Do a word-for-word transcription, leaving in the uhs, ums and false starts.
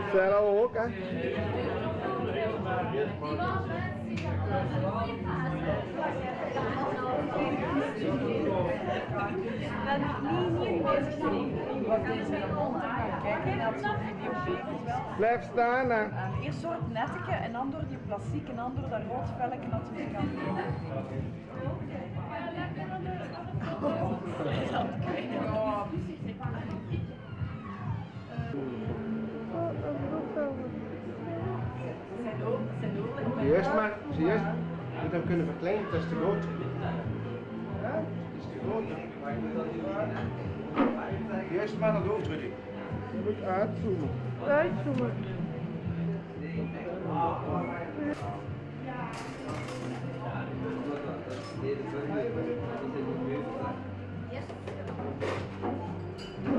Sarah ook, hè? Blijf staan, hè. Eerst door het netje en dan door die plastic en dan door dat rood velletje dat we kan doen. Juist maar, zie je, je moet hem kunnen verkleinen, het is te groot. Ja, het is te groot. Juist maar naar het hoofd, Rudy. Je moet uitzoomen. Uitzoomen. Yes.